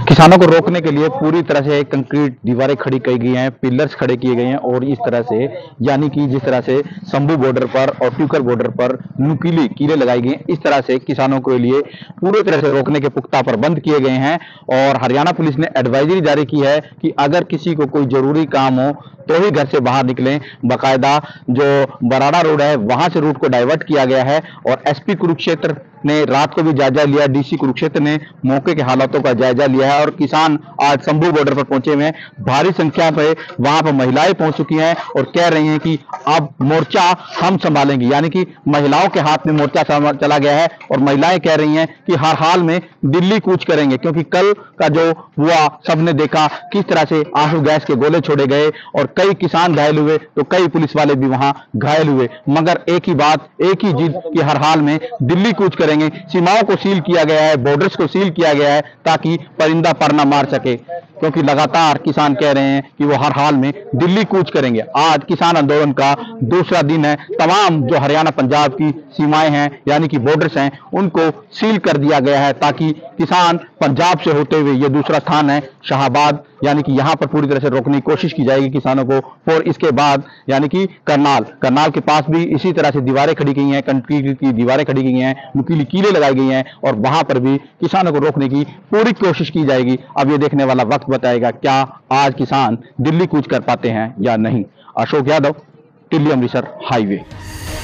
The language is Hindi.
किसानों को रोकने के लिए पूरी तरह से कंक्रीट दीवारें खड़ी की गई हैं, पिलर्स खड़े किए गए हैं और इस तरह से यानी कि जिस तरह से शंभू बॉर्डर पर और ट्यूकर बॉर्डर पर नुकीली कीलें लगाई गई हैं, इस तरह से किसानों के लिए पूरी तरह से रोकने के पुख्ता प्रबंध किए गए हैं। और हरियाणा पुलिस ने एडवाइजरी जारी की है कि अगर किसी को कोई जरूरी काम हो तो ही घर से बाहर निकलें। बाकायदा जो बराड़ा रोड है वहां से रूट को डाइवर्ट किया गया है और एसपी कुरुक्षेत्र ने रात को भी जायजा लिया, डीसी कुरुक्षेत्र ने मौके के हालातों का जायजा लिया है और किसान आज शंभू बॉर्डर पर पहुंचे हुए हैं। भारी संख्या में वहां पर महिलाएं पहुंच चुकी हैं और कह रही हैं कि अब मोर्चा हम संभालेंगे, यानी कि महिलाओं के हाथ में मोर्चा चला गया है और महिलाएं कह रही हैं कि हर हाल में दिल्ली कूच करेंगे, क्योंकि कल का जो हुआ सबने देखा किस तरह से आंसू गैस के गोले छोड़े गए और कई किसान घायल हुए तो कई पुलिस वाले भी वहां घायल हुए। मगर एक ही बात, एक ही जिद कि हर हाल में दिल्ली कूच करेंगे। सीमाओं को सील किया गया है, बॉर्डर्स को सील किया गया है ताकि परिंदा पर न मार सके, क्योंकि लगातार किसान कह रहे हैं कि वो हर हाल में दिल्ली कूच करेंगे। आज किसान आंदोलन का दूसरा दिन है। तमाम जो हरियाणा पंजाब की सीमाएं हैं यानी कि बॉर्डर्स हैं उनको सील कर दिया गया है ताकि किसान पंजाब से होते हुए, ये दूसरा स्थान है शाहबाद, यानी कि यहां पर पूरी तरह से रोकने की कोशिश की जाएगी किसानों को। और इसके बाद यानी कि करनाल के पास भी इसी तरह से दीवारें खड़ी की हैं, कंक्रीट की दीवारें खड़ी की हैं, नुकीली कीलें लगाई गई हैं और वहां पर भी किसानों को रोकने की पूरी कोशिश की जाएगी। अब ये देखने वाला वक्त बताएगा क्या आज किसान दिल्ली कूच कर पाते हैं या नहीं। अशोक यादव, दिल्ली अमृतसर हाईवे।